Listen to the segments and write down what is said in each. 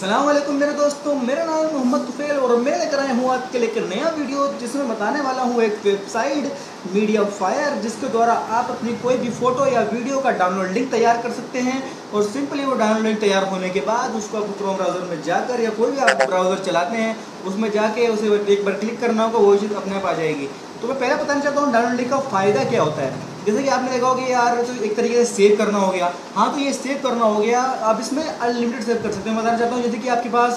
अस्सलाम वालेकुम मेरे दोस्तों, मेरा नाम है मोहम्मद तुफैल और मैं लेकर आया हूँ आपके लिए एक नया वीडियो जिसमें बताने वाला हूँ एक वेबसाइट मीडिया फायर, जिसके द्वारा आप अपनी कोई भी फ़ोटो या वीडियो का डाउनलोड लिंक तैयार कर सकते हैं। और सिंपली वो डाउनलोड लिंक तैयार होने के बाद उसको आपको क्रोम ब्राउज़र में जाकर या कोई भी आप ब्राउज़र चलाते हैं उसमें जाके उसे एक बार क्लिक करना होगा, वो चीज़ अपने आप आ जाएगी। तो मैं पहले बताना चाहता हूँ डाउनलोड लिंक का फ़ायदा क्या होता है। जैसे कि आपने देखा होगा यार, तो एक तरीके से सेव करना हो गया। हाँ, तो ये सेव करना हो गया, आप इसमें अनलिमिटेड सेव कर सकते हैं। मैं बताना चाहता हूँ जैसे कि आपके पास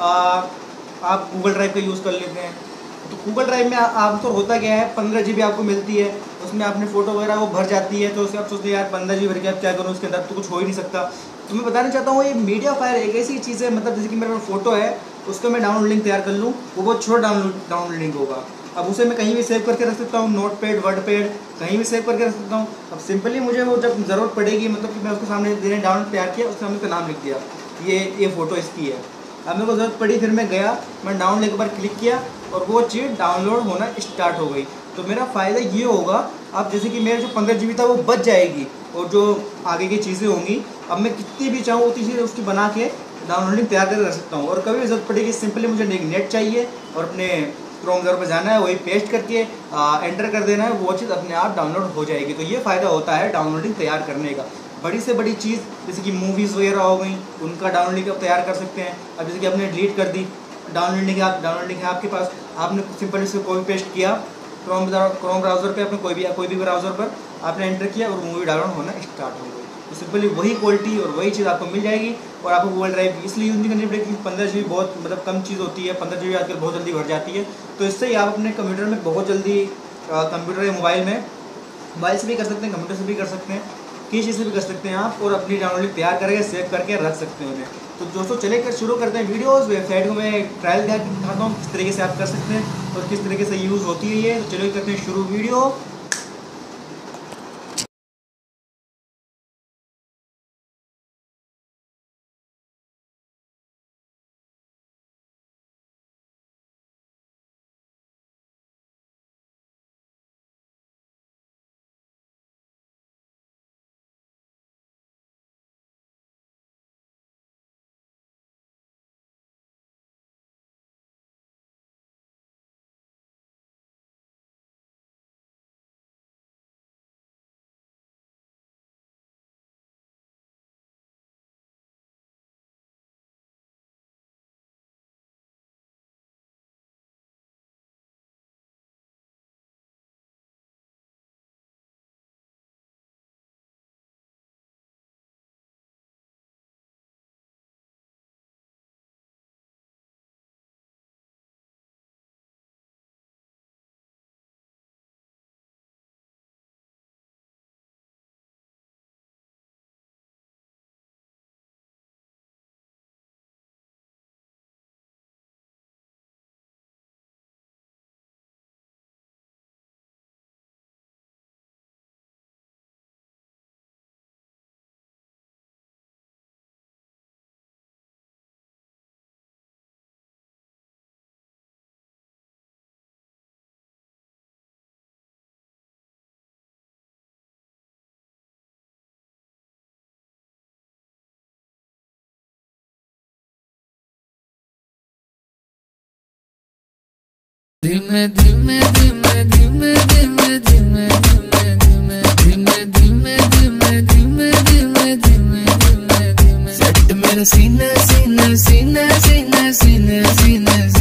आप गूगल ड्राइव का यूज़ कर लेते हैं, तो गूगल ड्राइव में आमतौर होता क्या है, 15 GB आपको मिलती है, उसमें आपने फ़ोटो वगैरह वो भर जाती है। तो उसके आप सोचते हैं यार 15 GB भर के आप क्या करूँ, उसके अंदर तो कुछ हो ही नहीं सकता। तो मैं बताना चाहता हूँ ये मीडिया फायर एक ऐसी चीज़ है, मतलब जैसे कि मेरा फ़ोटो है उसका मैं डाउनलोड लिंक तैयार कर लूँ, वो बहुत छोटा डाउनलोड लिंक होगा। अब उसे मैं कहीं भी सेव करके रख सकता हूँ, नोट पैड, वर्ड पैड, कहीं भी सेव करके रख सकता हूँ। अब सिंपली मुझे वो जब ज़रूरत पड़ेगी, मतलब कि मैं उसके सामने देने डाउनलोड तैयार किया, उसके सामने उसका नाम लिख दिया, ये फ़ोटो इसकी है। अब मेरे को ज़रूरत पड़ी, फिर मैं गया, मैं डाउनलोड एक बार क्लिक किया और वो चीज़ डाउनलोड होना स्टार्ट हो गई। तो मेरा फ़ायदा ये होगा, अब जैसे कि मेरे जो 15 GB था वो बच जाएगी और जो आगे की चीज़ें होंगी, अब मैं कितनी भी चाहूँ उतनी चीज़ें उसकी बना के डाउनलोडिंग तैयार करके रख सकता हूँ। और कभी भी ज़रूरत पड़ेगी, सिंपली मुझे नेट चाहिए और अपने क्रोम ब्राउज़र पर जाना है, वही पेस्ट करके एंटर कर देना है, वो चीज़ अपने आप डाउनलोड हो जाएगी। तो ये फ़ायदा होता है डाउनलोडिंग तैयार करने का। बड़ी से बड़ी चीज़ जैसे कि मूवीज़ वगैरह हो गई, उनका डाउनलोडिंग आप तैयार कर सकते हैं। अब जैसे कि आपने डिलीट कर दी, डाउनलोडिंग है आपके पास, आपने सिंपल इसको कॉपी पेस्ट किया, क्रोम ब्राउज़र पे, अपने कोई भी ब्राउज़र पर आपने एंटर किया और मूवी डाउनलोड होना स्टार्ट हो गई। तो सिंपली वही क्वालिटी और वही चीज़ आपको मिल जाएगी। और आपको गूगल ड्राइव इसलिए यूज़ नहीं करनी पड़ेगी, 15 GB बहुत मतलब कम चीज़ होती है, 15 GB आजकल बहुत जल्दी भर जाती है। तो इससे ही आप अपने कंप्यूटर में बहुत जल्दी, कंप्यूटर या मोबाइल से भी कर सकते हैं, कंप्यूटर से भी कर सकते हैं, किसी चीज़ से भी कर सकते हैं आप, और अपनी डाउनलोड तैयार करके सेव करके रख सकते हैं उन्हें। तो दोस्तों चले कर शुरू करते हैं वीडियोस। वेबसाइट को मैं ट्रायल दिखाता हूँ किस तरीके से आप कर सकते हैं और किस तरीके से यूज़ होती है ये। तो चलिए करते हैं शुरू वीडियो। धीमे धीमे धीमे धीमे धीमे धीमे धीमे धीमे धीमे धीमे धीमे धीमे धीमे धीमे धीमे सेट मेरा सीना सीना सीना सीना सीना सीना